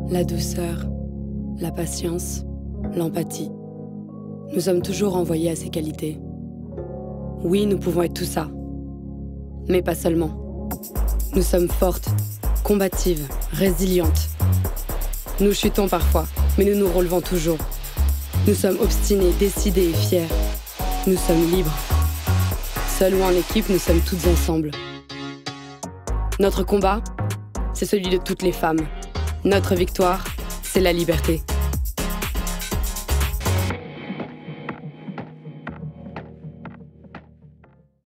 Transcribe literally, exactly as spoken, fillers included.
La douceur, la patience, l'empathie. Nous sommes toujours envoyés à ces qualités. Oui, nous pouvons être tout ça, mais pas seulement. Nous sommes fortes, combatives, résilientes. Nous chutons parfois, mais nous nous relevons toujours. Nous sommes obstinés, décidés et fiers. Nous sommes libres. Seuls ou en équipe, nous sommes toutes ensemble. Notre combat, c'est celui de toutes les femmes. Notre victoire, c'est la liberté.